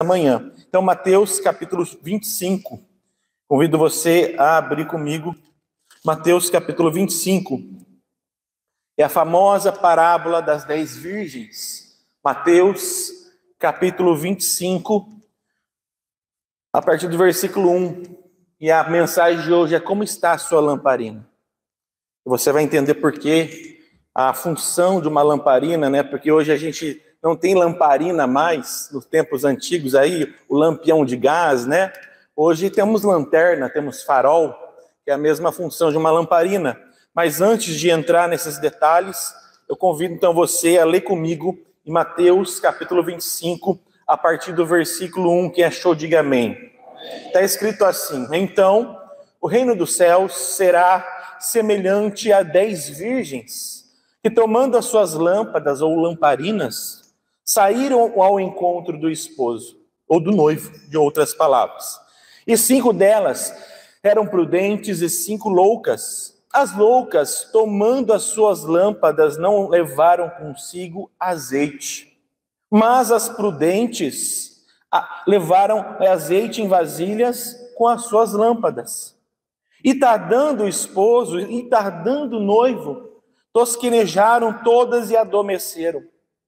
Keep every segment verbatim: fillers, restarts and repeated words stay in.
manhã. Então, Mateus capítulo vinte e cinco. Convido você a abrir comigo. Mateus capítulo vinte e cinco. É a famosa parábola das dez virgens. Mateus capítulo vinte e cinco, a partir do versículo um. E a mensagem de hoje é: como está a sua lamparina? Você vai entender por quê, a função de uma lamparina, né? Porque hoje a gente não tem lamparina mais, nos tempos antigos aí, o lampião de gás, né? Hoje temos lanterna, temos farol, que é a mesma função de uma lamparina. Mas antes de entrar nesses detalhes, eu convido então você a ler comigo em Mateus capítulo vinte e cinco, a partir do versículo um, que achou, diga amém. Está escrito assim: então, o reino dos céus será semelhante a dez virgens, que tomando as suas lâmpadas ou lamparinas, saíram ao encontro do esposo, ou do noivo, de outras palavras. E cinco delas eram prudentes e cinco loucas. As loucas, tomando as suas lâmpadas, não levaram consigo azeite, mas as prudentes levaram azeite em vasilhas com as suas lâmpadas. E tardando o esposo, e tardando o noivo, tosquenejaram todas e adormeceram.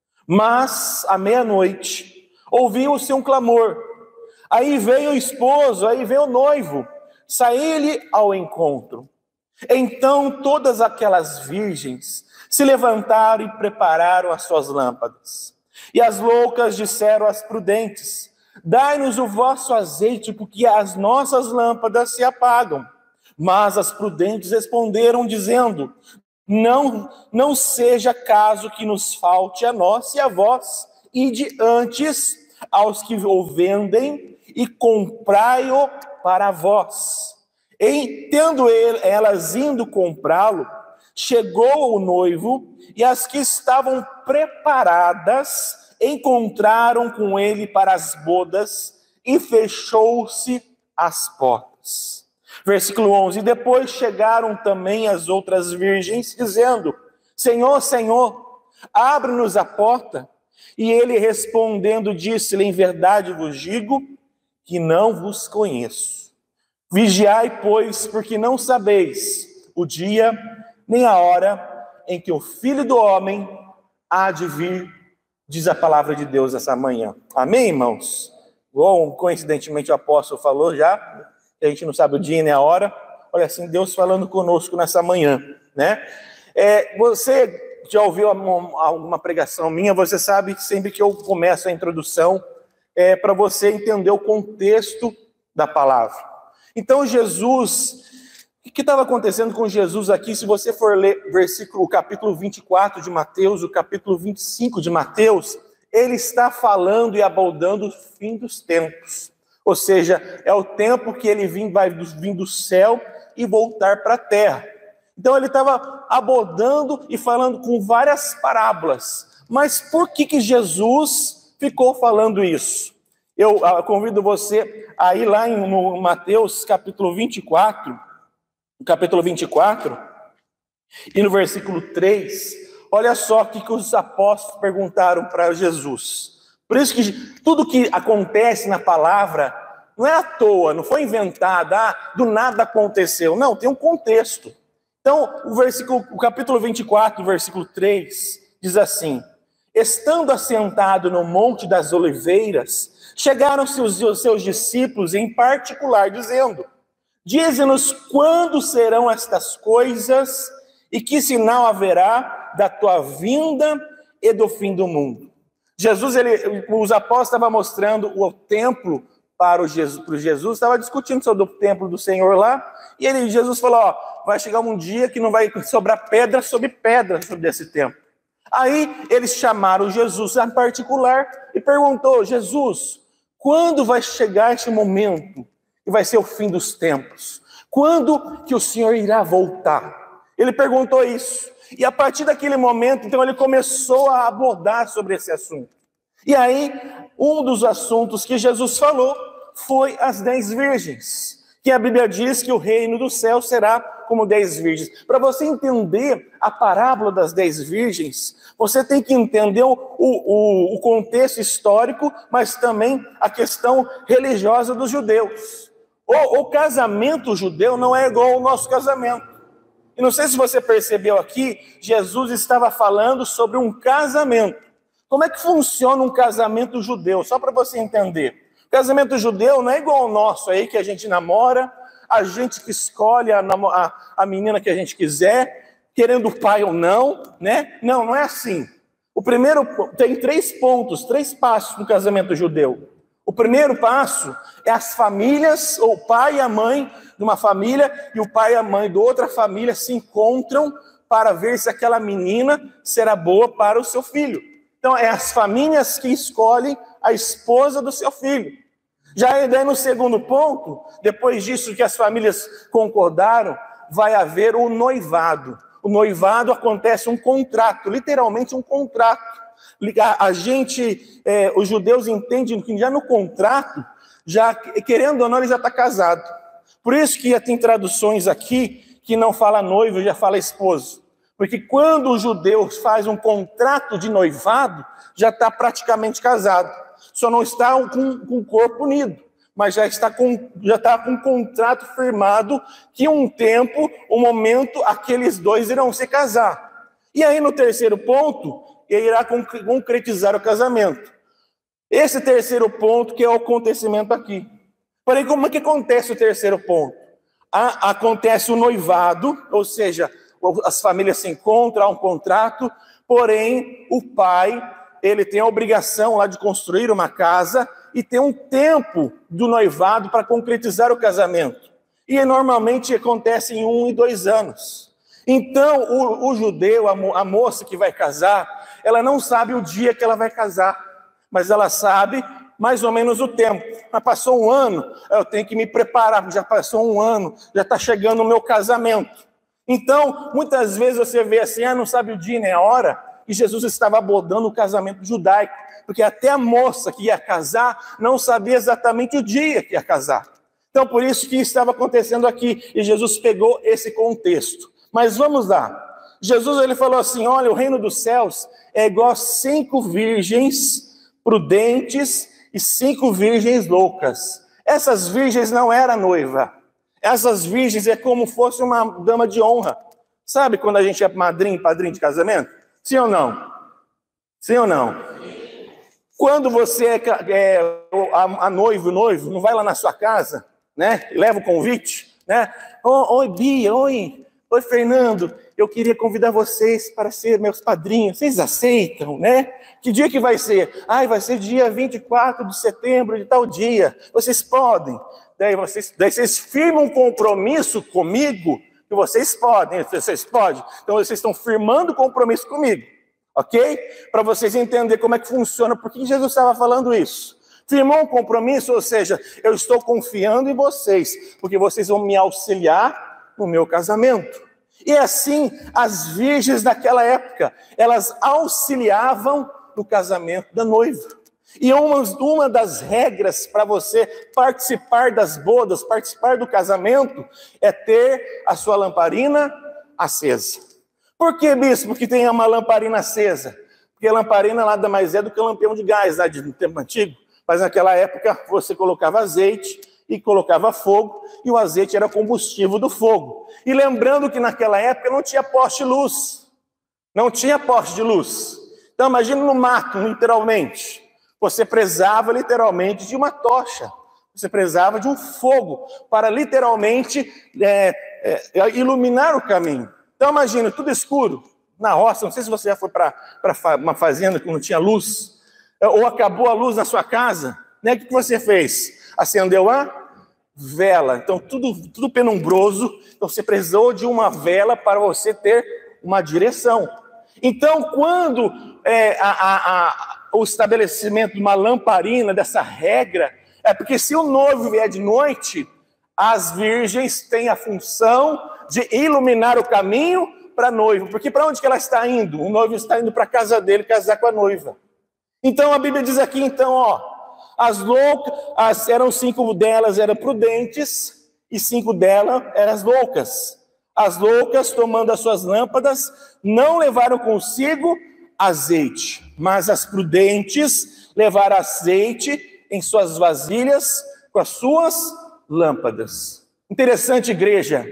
Mas, à meia-noite, ouviu-se um clamor. Aí veio o esposo, aí veio o noivo, saí-lhe ao encontro. Então todas aquelas virgens se levantaram e prepararam as suas lâmpadas. E as loucas disseram às prudentes: dai-nos o vosso azeite, porque as nossas lâmpadas se apagam. Mas as prudentes responderam, dizendo: Não, não seja caso que nos falte a nós e a vós, ide antes aos que o vendem e comprai-o para vós. E tendo elas indo comprá-lo, chegou o noivo, e as que estavam preparadas encontraram com ele para as bodas, e fechou-se as portas. Versículo onze: e depois chegaram também as outras virgens, dizendo: Senhor, Senhor, abre-nos a porta. E ele respondendo disse-lhe: em verdade vos digo que não vos conheço. Vigiai, pois, porque não sabeis o dia nem a hora em que o Filho do Homem há de vir, diz a palavra de Deus essa manhã. Amém, irmãos? Bom, coincidentemente o apóstolo falou já, que a gente não sabe o dia nem a hora. Olha assim, Deus falando conosco nessa manhã, né? É, você já ouviu alguma pregação minha? Você sabe que sempre que eu começo a introdução, é para você entender o contexto da palavra. Então Jesus, o que estava acontecendo com Jesus aqui? Se você for ler versículo, o capítulo vinte e quatro de Mateus, o capítulo vinte e cinco de Mateus, ele está falando e abordando o fim dos tempos. Ou seja, é o tempo que ele vim, vai vir do céu e voltar para a terra. Então ele estava abordando e falando com várias parábolas. Mas por que que Jesus ficou falando isso? Eu convido você a ir lá em, no Mateus capítulo vinte e quatro, no capítulo vinte e quatro, e no versículo três, olha só o que, que os apóstolos perguntaram para Jesus. Por isso que tudo que acontece na palavra não é à toa, não foi inventado, ah, do nada aconteceu. Não, tem um contexto. Então, o, versículo, o capítulo vinte e quatro, versículo três, diz assim: estando assentado no Monte das Oliveiras, chegaram-se os, os seus discípulos em particular, dizendo: dize-nos quando serão estas coisas e que sinal haverá da tua vinda e do fim do mundo. Jesus, ele, os apóstolos estavam mostrando o templo para o Jesus, para o Jesus, estava discutindo sobre o templo do Senhor lá, e ele, Jesus falou: ó, vai chegar um dia que não vai sobrar pedra sobre pedra sobre esse templo. Aí eles chamaram Jesus em particular e perguntou: Jesus, quando vai chegar esse momento que vai ser o fim dos tempos? Quando que o Senhor irá voltar? Ele perguntou isso. E a partir daquele momento, então, ele começou a abordar sobre esse assunto. E aí, um dos assuntos que Jesus falou foi as dez virgens, que a Bíblia diz que o reino do céu será como dez virgens. Para você entender a parábola das dez virgens, você tem que entender o, o, o contexto histórico, mas também a questão religiosa dos judeus. O, o casamento judeu não é igual ao nosso casamento. E não sei se você percebeu aqui, Jesus estava falando sobre um casamento. Como é que funciona um casamento judeu? Só para você entender. O casamento judeu não é igual ao nosso aí, que a gente namora, a gente que escolhe a, a, a menina que a gente quiser, querendo o pai ou não, né? Não, não é assim. O primeiro, tem três pontos, três passos no casamento judeu. O primeiro passo é as famílias, ou o pai e a mãe de uma família e o pai e a mãe de outra família se encontram para ver se aquela menina será boa para o seu filho. Então, é as famílias que escolhem a esposa do seu filho. Já daí no segundo ponto, depois disso que as famílias concordaram, vai haver o noivado. O noivado acontece um contrato, literalmente um contrato. A gente, é, os judeus entendem que já no contrato, já querendo ou não, ele já está casado. Por isso que tem traduções aqui que não fala noivo, já fala esposo. Porque quando o judeu faz um contrato de noivado, já está praticamente casado. Só não está com, com o corpo unido, mas já está com já está com um contrato firmado que um tempo, um momento, aqueles dois irão se casar. E aí no terceiro ponto, ele irá concretizar o casamento. Esse terceiro ponto que é o acontecimento aqui. Porém, como é que acontece o terceiro ponto? A, acontece o noivado, ou seja, as famílias se encontram, há um contrato, porém o pai, ele tem a obrigação lá de construir uma casa e tem um tempo do noivado para concretizar o casamento. E normalmente acontece em um e dois anos. Então, o, o judeu, a, mo, a moça que vai casar, ela não sabe o dia que ela vai casar, mas ela sabe mais ou menos o tempo. Mas passou um ano, eu tenho que me preparar, já passou um ano, já está chegando o meu casamento. Então, muitas vezes você vê assim, ah, não sabe o dia nem a hora, e Jesus estava abordando o casamento judaico, porque até a moça que ia casar não sabia exatamente o dia que ia casar. Então, por isso que estava acontecendo aqui, e Jesus pegou esse contexto. Mas vamos lá. Jesus ele falou assim, olha, o reino dos céus é igual a cinco virgens prudentes e cinco virgens loucas. Essas virgens não eram noiva. Essas virgens é como fosse uma dama de honra. Sabe quando a gente é madrinho, padrinho de casamento? Sim ou não? Sim ou não? Quando você é, é a, a noivo, o noivo, não vai lá na sua casa, né? Leva o convite, né? Oh, oi, Bia, oi, oi, Fernando. Eu queria convidar vocês para ser meus padrinhos. Vocês aceitam, né? Que dia que vai ser? Ai, vai ser dia vinte e quatro de setembro de tal dia. Vocês podem. Daí vocês, daí vocês firmam um compromisso comigo que vocês podem. Vocês podem. Então vocês estão firmando compromisso comigo. Ok? Para vocês entenderem como é que funciona. Por que Jesus estava falando isso? Firmou um compromisso, ou seja, eu estou confiando em vocês, porque vocês vão me auxiliar no meu casamento. E assim, as virgens daquela época, elas auxiliavam no casamento da noiva. E uma, uma das regras para você participar das bodas, participar do casamento, é ter a sua lamparina acesa. Por que, bispo, que tem uma lamparina acesa? Porque a lamparina nada mais é do que um lampião de gás, lá no tempo antigo. Mas naquela época você colocava azeite e colocava fogo, e o azeite era combustível do fogo. E lembrando que naquela época não tinha poste de luz. Não tinha poste de luz. Então imagina no mato, literalmente. Você precisava literalmente de uma tocha. Você precisava de um fogo para literalmente é, é, iluminar o caminho. Então imagina, tudo escuro, na roça. Não sei se você já foi para uma fazenda que não tinha luz, ou acabou a luz na sua casa, né? O que você fez? Acendeu a vela. Então tudo, tudo penumbroso. Então você precisou de uma vela para você ter uma direção. Então quando é, a, a, a, o estabelecimento de uma lamparina, dessa regra, é porque se o noivo vier de noite, as virgens têm a função de iluminar o caminho para a noiva. Porque para onde que ela está indo? O noivo está indo para a casa dele casar com a noiva. Então a Bíblia diz aqui, então, ó, as loucas, as, eram cinco delas eram prudentes e cinco delas eram as loucas. As loucas, tomando as suas lâmpadas, não levaram consigo azeite, mas as prudentes levaram azeite em suas vasilhas com as suas lâmpadas. Interessante, igreja,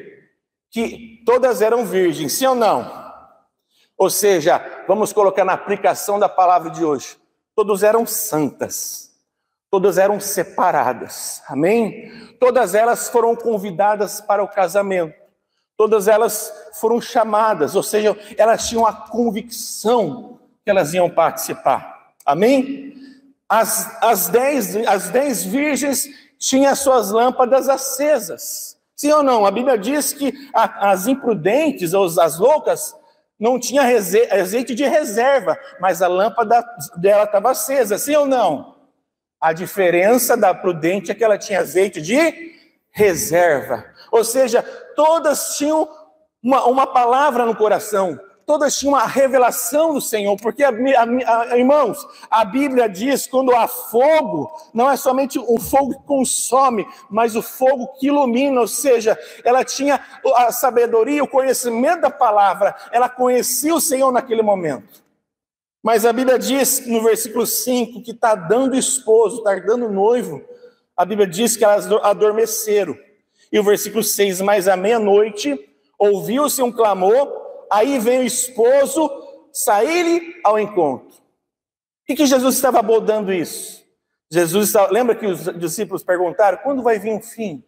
que todas eram virgens, sim ou não? Ou seja, vamos colocar na aplicação da palavra de hoje, todas eram santas, todas eram separadas, amém? Todas elas foram convidadas para o casamento, todas elas foram chamadas, ou seja, elas tinham a convicção que elas iam participar, amém? As, as, dez, as dez virgens tinham as suas lâmpadas acesas, sim ou não? A Bíblia diz que a, as imprudentes, ou as loucas, não tinha azeite de reserva, mas a lâmpada dela estava acesa, sim ou não? A diferença da prudente é que ela tinha azeite de reserva. Ou seja, todas tinham uma, uma palavra no coração, todas tinham a revelação do Senhor, porque, a, a, a, irmãos, a Bíblia diz que quando há fogo, não é somente o fogo que consome, mas o fogo que ilumina, ou seja, ela tinha a sabedoria, o conhecimento da palavra, ela conhecia o Senhor naquele momento. Mas a Bíblia diz no versículo cinco que está dando esposo, está dando noivo, a Bíblia diz que elas adormeceram. E o versículo seis, mas à meia-noite, ouviu-se um clamor, aí vem o esposo sair-lhe ao encontro. O que, que Jesus estava abordando isso? Jesus estava, lembra que os discípulos perguntaram, quando vai vir o fim?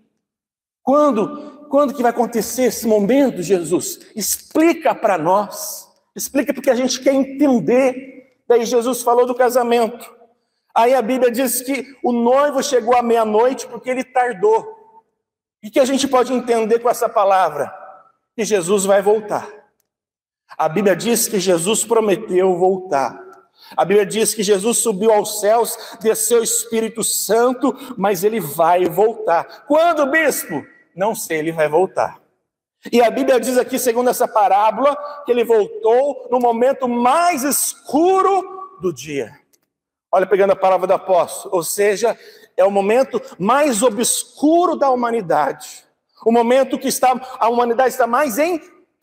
Quando, quando que vai acontecer esse momento, Jesus? Explica para nós. Explica porque a gente quer entender. Daí Jesus falou do casamento. Aí a Bíblia diz que o noivo chegou à meia-noite porque ele tardou. O que a gente pode entender com essa palavra? Que Jesus vai voltar. A Bíblia diz que Jesus prometeu voltar. A Bíblia diz que Jesus subiu aos céus, desceu o Espírito Santo, mas ele vai voltar. Quando, bispo? Não sei, ele vai voltar. E a Bíblia diz aqui, segundo essa parábola, que ele voltou no momento mais escuro do dia. Olha, pegando a palavra do apóstolo, ou seja, é o momento mais obscuro da humanidade. O momento que está, a humanidade está mais em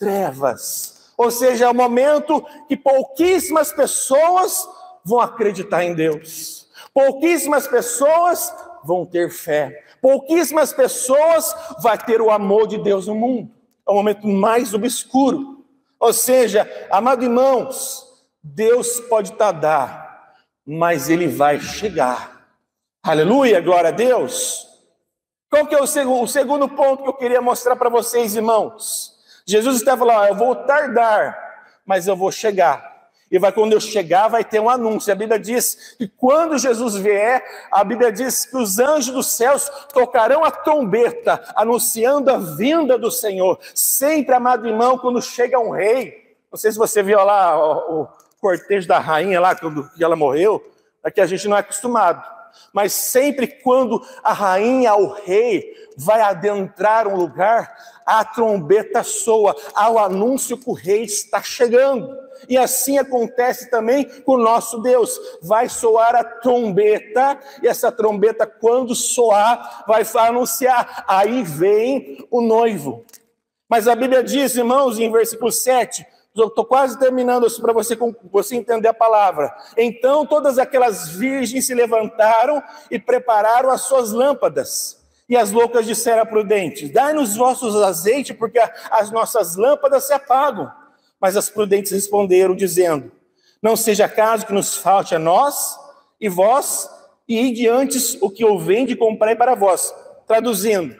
trevas. Ou seja, é o momento que pouquíssimas pessoas vão acreditar em Deus. Pouquíssimas pessoas vão ter fé. Pouquíssimas pessoas vão ter o amor de Deus no mundo. É o momento mais obscuro. Ou seja, amados irmãos, Deus pode tardar, mas Ele vai chegar. Aleluia, glória a Deus. Qual que é o segundo, o segundo ponto que eu queria mostrar para vocês, irmãos? Jesus estava lá, eu vou tardar, mas eu vou chegar. E vai, quando eu chegar, vai ter um anúncio. A Bíblia diz que quando Jesus vier, a Bíblia diz que os anjos dos céus tocarão a trombeta, anunciando a vinda do Senhor. Sempre, amado irmão, quando chega um rei, não sei se você viu lá o, o cortejo da rainha lá, quando ela morreu, aqui a gente não é acostumado. Mas sempre quando a rainha, o rei, vai adentrar um lugar, a trombeta soa, há o anúncio que o rei está chegando. E assim acontece também com o nosso Deus. Vai soar a trombeta, e essa trombeta, quando soar, vai anunciar, aí vem o noivo. Mas a Bíblia diz, irmãos, em versículo sete, eu estou quase terminando isso para você, você entender a palavra. Então todas aquelas virgens se levantaram e prepararam as suas lâmpadas. E as loucas disseram a prudentes, dai-nos vossos azeite, porque as nossas lâmpadas se apagam. Mas as prudentes responderam, dizendo, não seja caso que nos falte a nós e vós, e ide antes o que eu vende e comprei para vós. Traduzindo,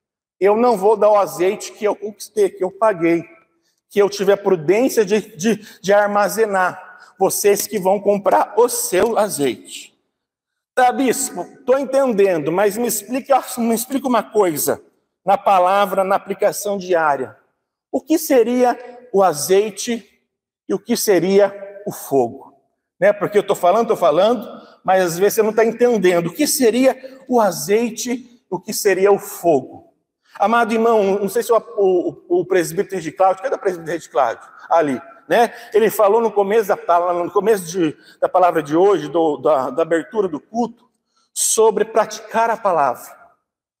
eu não vou dar o azeite que eu conquistei, que eu paguei, que eu tive a prudência de, de, de armazenar. Vocês que vão comprar o seu azeite. Tá, bispo, estou entendendo, mas me explica, me explica uma coisa, na palavra, na aplicação diária. O que seria o azeite e o que seria o fogo? Né? Porque eu estou falando, estou falando, mas às vezes você não está entendendo. O que seria o azeite e o que seria o fogo? Amado irmão, não sei se o, o, o presbítero de Cláudio, cadê o presbítero de Cláudio? Ali, né? Ele falou no começo da, no começo de, da palavra de hoje, do, da, da abertura do culto, sobre praticar a palavra.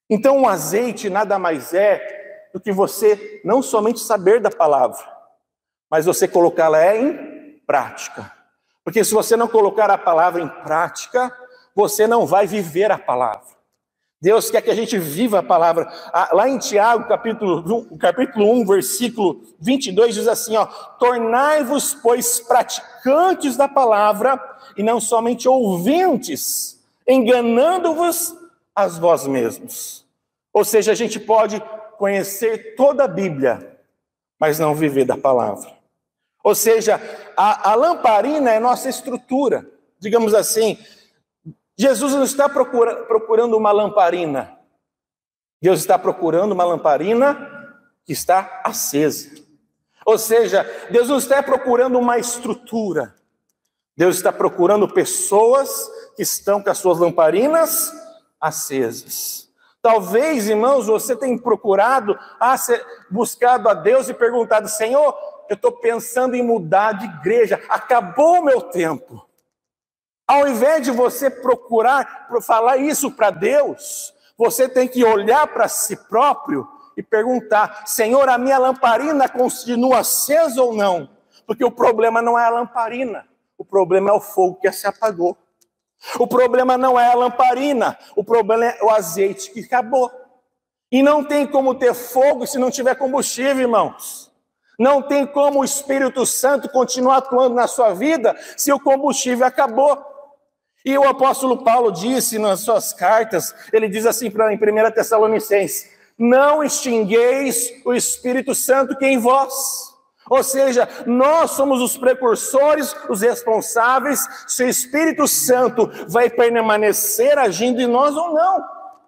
Então, o azeite nada mais é do que você não somente saber da palavra, mas você colocá-la em prática. Porque se você não colocar a palavra em prática, você não vai viver a palavra. Deus quer que a gente viva a palavra. Lá em Tiago, capítulo um, capítulo um, versículo vinte e dois, diz assim, ó, tornai-vos, pois, praticantes da palavra, e não somente ouvintes, enganando-vos a vós mesmos. Ou seja, a gente pode conhecer toda a Bíblia, mas não viver da palavra. Ou seja, a, a lamparina é nossa estrutura. Digamos assim, Jesus não está procura, procurando uma lamparina. Deus está procurando uma lamparina que está acesa. Ou seja, Deus não está procurando uma estrutura. Deus está procurando pessoas que estão com as suas lamparinas acesas. Talvez, irmãos, você tenha procurado, ah, buscado a Deus e perguntado, Senhor, eu estou pensando em mudar de igreja, acabou o meu tempo. Ao invés de você procurar falar isso para Deus, você tem que olhar para si próprio e perguntar, Senhor, a minha lamparina continua acesa ou não? Porque o problema não é a lamparina, o problema é o fogo que se apagou. O problema não é a lamparina, o problema é o azeite que acabou. E não tem como ter fogo se não tiver combustível, irmãos. Não tem como o Espírito Santo continuar atuando na sua vida se o combustível acabou. E o apóstolo Paulo disse nas suas cartas, ele diz assim em primeira Tessalonicenses, não extingueis o Espírito Santo que é em vós. Ou seja, nós somos os precursores, os responsáveis, se o Espírito Santo vai permanecer agindo em nós ou não.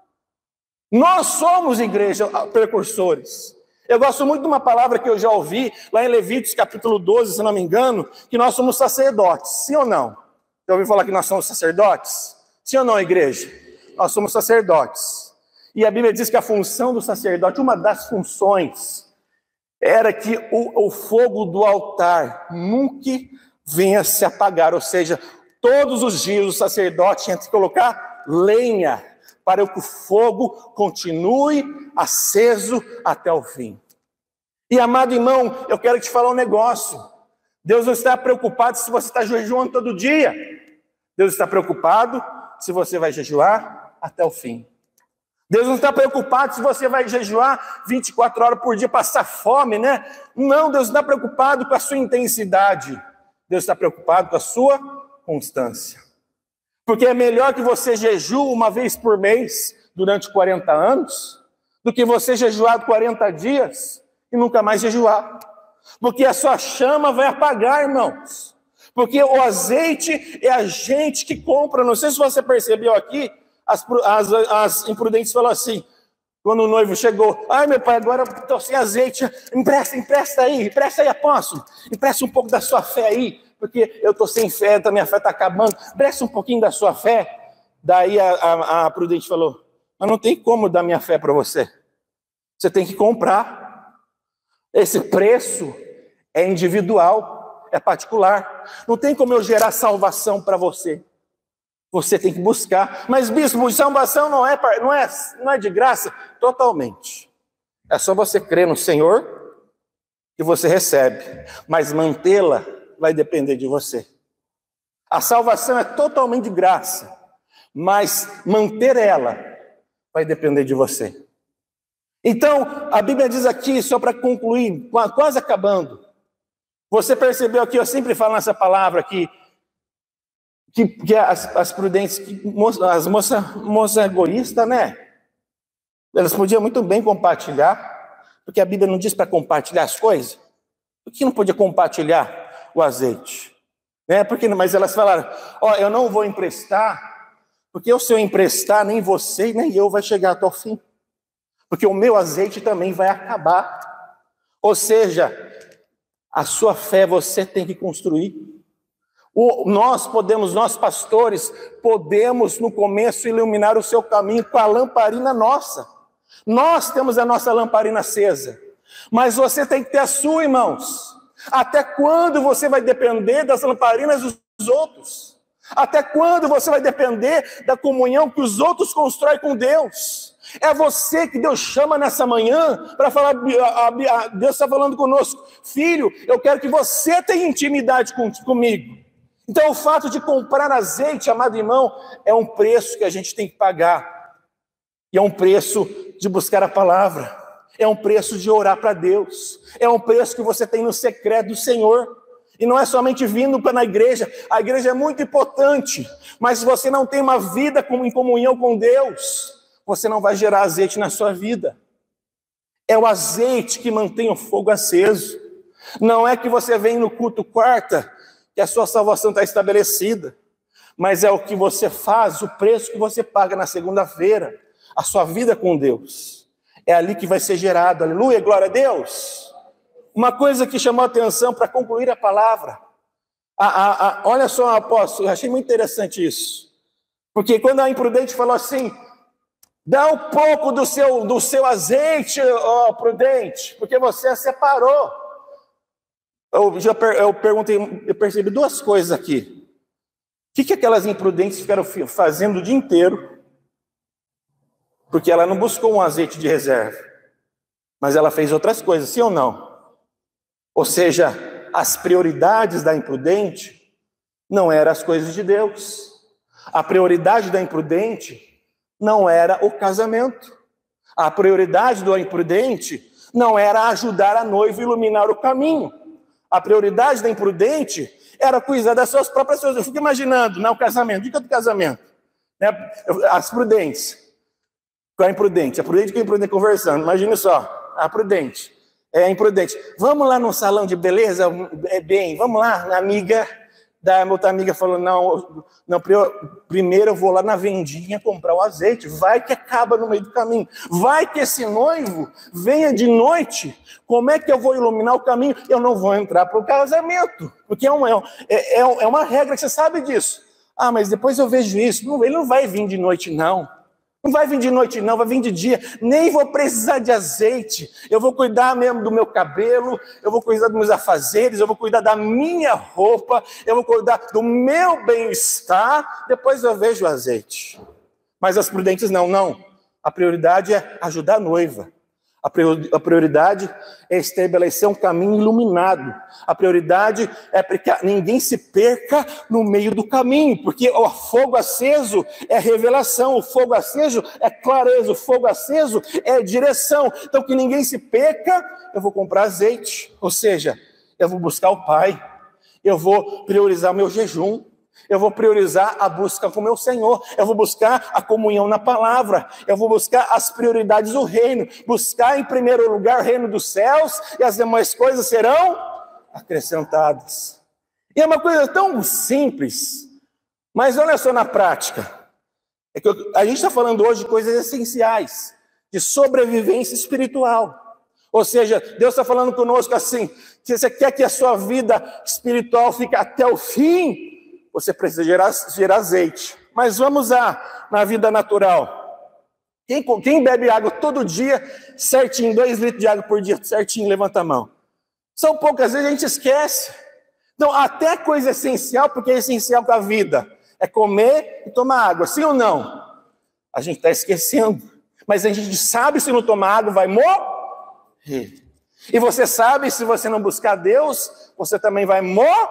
Nós somos, igreja, precursores. Eu gosto muito de uma palavra que eu já ouvi, lá em Levíticos capítulo doze, se não me engano, que nós somos sacerdotes, sim ou não? Já ouviu falar que nós somos sacerdotes? Sim ou não, igreja? Nós somos sacerdotes. E a Bíblia diz que a função do sacerdote, uma das funções, era que o, o fogo do altar nunca venha se apagar. Ou seja, todos os dias o sacerdote tinha que colocar lenha para que o fogo continue aceso até o fim. E, amado irmão, eu quero te falar um negócio. Deus não está preocupado se você está jejuando todo dia. Deus está preocupado se você vai jejuar até o fim. Deus não está preocupado se você vai jejuar vinte e quatro horas por dia, passar fome, né? Não, Deus está preocupado com a sua intensidade. Deus está preocupado com a sua constância. Porque é melhor que você jejue uma vez por mês durante quarenta anos do que você jejuar quarenta dias e nunca mais jejuar. Porque a sua chama vai apagar, irmãos. Porque o azeite é a gente que compra. Não sei se você percebeu aqui, as, as, as imprudentes falaram assim, quando o noivo chegou, ai meu pai, agora eu estou sem azeite, empresta, empresta aí, empresta aí, apóstolo, empresta um pouco da sua fé aí, porque eu estou sem fé, a minha fé está acabando, empresta um pouquinho da sua fé. Daí a, a, a prudente falou, mas não tem como dar minha fé para você, você tem que comprar. Esse preço é individual, é particular. Não tem como eu gerar salvação para você. Você tem que buscar. Mas, bispo, salvação não é, não, é, não é de graça? Totalmente. É só você crer no Senhor que você recebe. Mas mantê-la vai depender de você. A salvação é totalmente de graça. Mas manter ela vai depender de você. Então, a Bíblia diz aqui, só para concluir, quase acabando. Você percebeu aqui, eu sempre falo nessa palavra aqui, que, que as, as prudentes, que, as moças moça egoístas, né? Elas podiam muito bem compartilhar, porque a Bíblia não diz para compartilhar as coisas. Por que não podia compartilhar o azeite? Né? Porque, mas elas falaram, ó, eu não vou emprestar, porque se eu emprestar, nem você, nem eu vai chegar até o fim. Porque o meu azeite também vai acabar. Ou seja, a sua fé você tem que construir. O, nós podemos, nós pastores, podemos no começo iluminar o seu caminho com a lamparina nossa. Nós temos a nossa lamparina acesa. Mas você tem que ter a sua, irmãos. Até quando você vai depender das lamparinas dos outros? Até quando você vai depender da comunhão que os outros constroem com Deus? É você que Deus chama nessa manhã para falar, Deus está falando conosco, filho, eu quero que você tenha intimidade com, comigo. Então o fato de comprar azeite, amado irmão, é um preço que a gente tem que pagar. E é um preço de buscar a palavra, é um preço de orar para Deus, é um preço que você tem no secreto do Senhor. E não é somente vindo para a igreja, a igreja é muito importante, mas se você não tem uma vida em comunhão com Deus, você não vai gerar azeite na sua vida. É o azeite que mantém o fogo aceso. Não é que você vem no culto quarta, que a sua salvação está estabelecida, mas é o que você faz, o preço que você paga na segunda-feira, a sua vida com Deus. É ali que vai ser gerado, aleluia, glória a Deus. Uma coisa que chamou a atenção para concluir a palavra, a, a, a, olha só, apóstolo, eu achei muito interessante isso, porque quando a imprudente falou assim, dá um pouco do seu, do seu azeite, ó prudente, porque você a separou. Eu, já per, eu perguntei, eu percebi duas coisas aqui. O que, que aquelas imprudentes ficaram fazendo o dia inteiro? Porque ela não buscou um azeite de reserva, mas ela fez outras coisas, sim ou não? Ou seja, as prioridades da imprudente não eram as coisas de Deus. A prioridade da imprudente não era o casamento. A prioridade do imprudente não era ajudar a noiva a iluminar o caminho. A prioridade da imprudente era cuidar das suas próprias coisas. Eu fico imaginando, né, o casamento, dica do casamento, né, as prudentes, com a imprudente, a prudente com a imprudente conversando, imagina só, a prudente, é a imprudente, vamos lá no salão de beleza, é bem, vamos lá, a amiga, da outra amiga falou, não, não, primeiro eu vou lá na vendinha comprar o azeite, vai que acaba no meio do caminho, vai que esse noivo venha de noite, como é que eu vou iluminar o caminho? Eu não vou entrar para o casamento, porque é uma, é, é uma regra, você sabe disso. Ah, mas depois eu vejo isso, não, ele não vai vir de noite não, não vai vir de noite não, vai vir de dia, nem vou precisar de azeite, eu vou cuidar mesmo do meu cabelo, eu vou cuidar dos meus afazeres, eu vou cuidar da minha roupa, eu vou cuidar do meu bem-estar, depois eu vejo o azeite. Mas as prudentes não, não, a prioridade é ajudar a noiva, a prioridade é estabelecer um caminho iluminado, a prioridade é que ninguém se perca no meio do caminho, porque o fogo aceso é revelação, o fogo aceso é clareza, o fogo aceso é direção, então que ninguém se perca, eu vou comprar azeite, ou seja, eu vou buscar o Pai, eu vou priorizar o meu jejum, eu vou priorizar a busca com o meu Senhor, eu vou buscar a comunhão na palavra, eu vou buscar as prioridades do reino, buscar em primeiro lugar o reino dos céus, e as demais coisas serão acrescentadas. E é uma coisa tão simples, mas olha só na prática, é que a gente está falando hoje de coisas essenciais, de sobrevivência espiritual, ou seja, Deus está falando conosco assim, se você quer que a sua vida espiritual fique até o fim, você precisa gerar, gerar azeite. Mas vamos lá, na vida natural. Quem, quem bebe água todo dia, certinho, dois litros de água por dia, certinho, levanta a mão. São poucas vezes a gente esquece. Então, até coisa essencial, porque é essencial para a vida, é comer e tomar água, sim ou não? A gente está esquecendo. Mas a gente sabe se não tomar água vai morrer. E você sabe, se você não buscar Deus, você também vai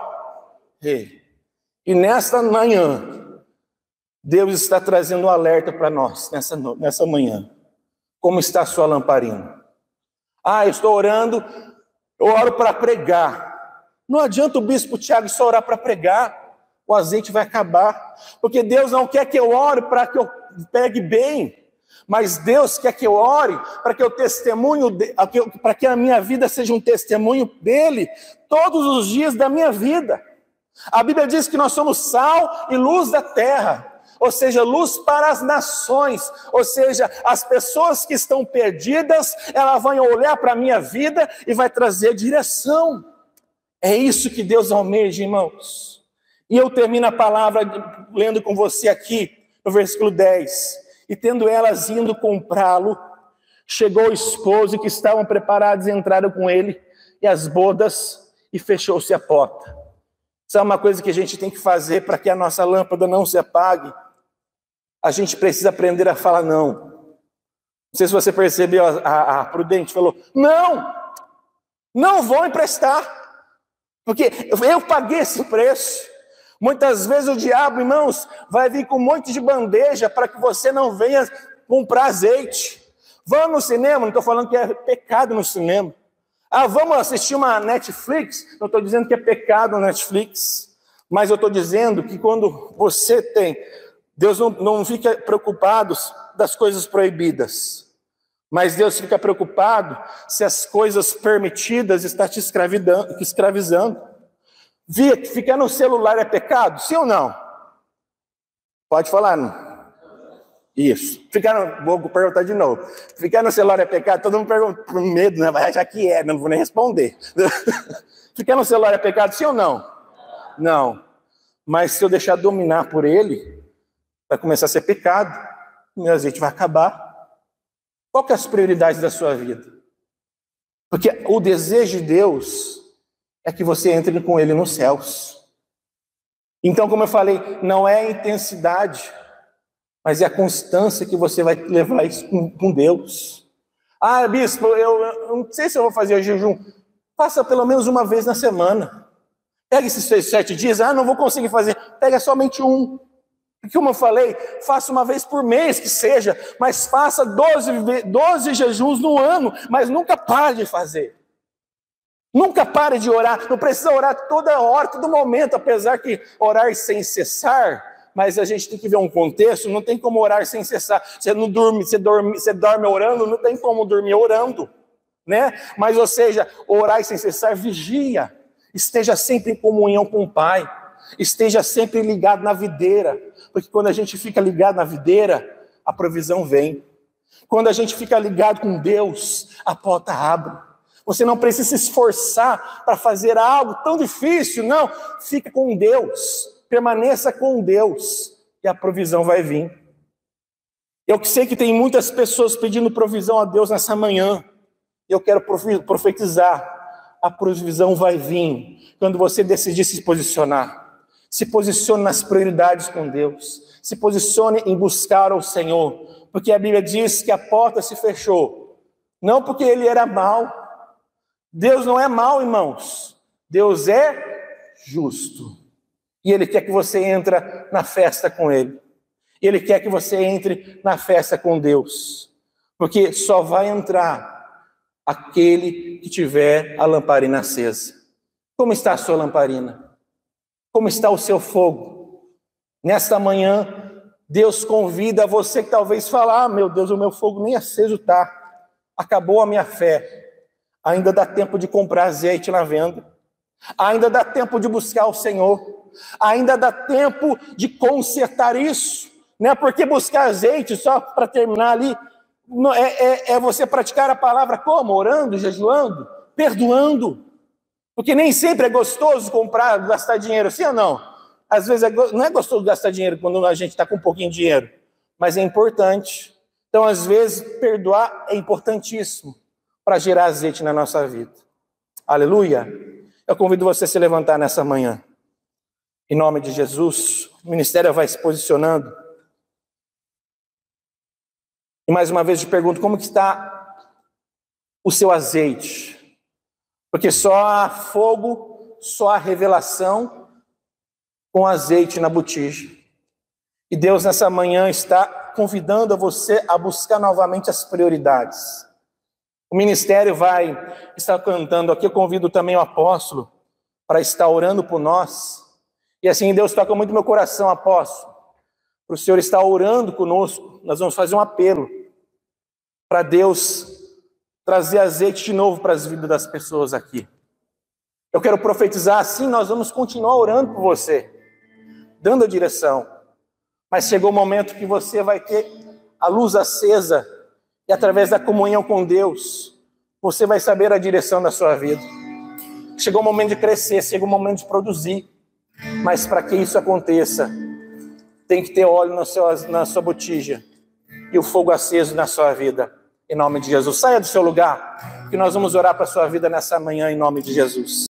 morrer. E nesta manhã, Deus está trazendo um alerta para nós, nessa, nessa manhã. Como está a sua lamparina? Ah, eu estou orando, eu oro para pregar. Não adianta o bispo Tiago só orar para pregar, o azeite vai acabar. Porque Deus não quer que eu ore para que eu pegue bem, mas Deus quer que eu ore para que eu testemunho, para que a minha vida seja um testemunho dele, todos os dias da minha vida. A Bíblia diz que nós somos sal e luz da terra, ou seja, luz para as nações, ou seja, as pessoas que estão perdidas, elas vão olhar para a minha vida e vai trazer direção. É isso que Deus almeja, irmãos. E eu termino a palavra lendo com você aqui, no versículo dez. E tendo elas indo comprá-lo, chegou o esposo que estavam preparados e entraram com ele, e as bodas, e fechou-se a porta. Isso é uma coisa que a gente tem que fazer para que a nossa lâmpada não se apague. A gente precisa aprender a falar não. Não sei se você percebeu, a, a, a Prudente falou, não, não vou emprestar, porque eu paguei esse preço. Muitas vezes o diabo, irmãos, vai vir com um monte de bandeja para que você não venha comprar azeite. Vamos no cinema, não estou falando que é pecado no cinema. Ah, vamos assistir uma Netflix, não estou dizendo que é pecado no Netflix, mas eu estou dizendo que quando você tem, Deus não, não fica preocupado das coisas proibidas, mas Deus fica preocupado se as coisas permitidas estão te escravizando. Via, ficar no celular é pecado? Sim ou não? Pode falar, não? Isso. Ficar no, vou perguntar de novo. Ficar no celular é pecado? Todo mundo pergunta com medo, né? Vai achar que é, não vou nem responder. Ficar no celular é pecado? Sim ou não? Não. Mas se eu deixar dominar por ele, vai começar a ser pecado. Meu azeite vai acabar. Qual que é as prioridades da sua vida? Porque o desejo de Deus é que você entre com ele nos céus. Então, como eu falei, não é a intensidade, mas é a constância que você vai levar isso com, com Deus. Ah, bispo, eu, eu não sei se eu vou fazer o jejum. Faça pelo menos uma vez na semana. Pega esses seis, sete dias. Ah, não vou conseguir fazer. Pega somente um. Porque, como eu falei, faça uma vez por mês que seja, mas faça doze, doze jejuns no ano, mas nunca pare de fazer. Nunca pare de orar. Não precisa orar toda hora, todo momento, apesar que orar sem cessar, mas a gente tem que ver um contexto, não tem como orar sem cessar. Você não dorme, você dorme, você dorme orando, não tem como dormir orando, né? Mas, ou seja, orar sem cessar, vigia. Esteja sempre em comunhão com o Pai. Esteja sempre ligado na videira, porque quando a gente fica ligado na videira, a provisão vem. Quando a gente fica ligado com Deus, a porta abre. Você não precisa se esforçar para fazer algo tão difícil, não. Fica com Deus, permaneça com Deus, e a provisão vai vir. Eu sei que tem muitas pessoas pedindo provisão a Deus nessa manhã. Eu quero profetizar, a provisão vai vir quando você decidir se posicionar. Se posicione nas prioridades com Deus. Se posicione em buscar o Senhor. Porque a Bíblia diz que a porta se fechou. Não porque ele era mau. Deus não é mau, irmãos. Deus é justo. E ele quer que você entre na festa com ele. Ele quer que você entre na festa com Deus. Porque só vai entrar aquele que tiver a lamparina acesa. Como está a sua lamparina? Como está o seu fogo? Nesta manhã, Deus convida você que talvez fale, ah, meu Deus, o meu fogo nem aceso está. Acabou a minha fé. Ainda dá tempo de comprar azeite na venda. Ainda dá tempo de buscar o Senhor. Ainda dá tempo de consertar isso. Não é porque buscar azeite, só para terminar ali, é, é, é você praticar a palavra como? Orando, jejuando, perdoando. Porque nem sempre é gostoso comprar, gastar dinheiro, sim ou não? Às vezes é, não é gostoso gastar dinheiro quando a gente está com um pouquinho de dinheiro, mas é importante. Então, às vezes, perdoar é importantíssimo para gerar azeite na nossa vida. Aleluia! Eu convido você a se levantar nessa manhã. Em nome de Jesus, o ministério vai se posicionando. E mais uma vez eu te pergunto, como que está o seu azeite? Porque só há fogo, só há revelação com azeite na botija. E Deus nessa manhã está convidando a você a buscar novamente as prioridades. O ministério vai estar cantando aqui, eu convido também o apóstolo para estar orando por nós. E assim Deus toca muito meu coração, apóstolo, para o Senhor estar orando conosco. Nós vamos fazer um apelo para Deus trazer azeite de novo para as vidas das pessoas aqui. Eu quero profetizar assim, nós vamos continuar orando por você, dando a direção. Mas chegou o momento que você vai ter a luz acesa e através da comunhão com Deus, você vai saber a direção da sua vida. Chegou o momento de crescer, chegou o momento de produzir. Mas para que isso aconteça, tem que ter óleo no seu, na sua botija e o fogo aceso na sua vida. Em nome de Jesus. Saia do seu lugar, que nós vamos orar para a sua vida nessa manhã, em nome de Jesus.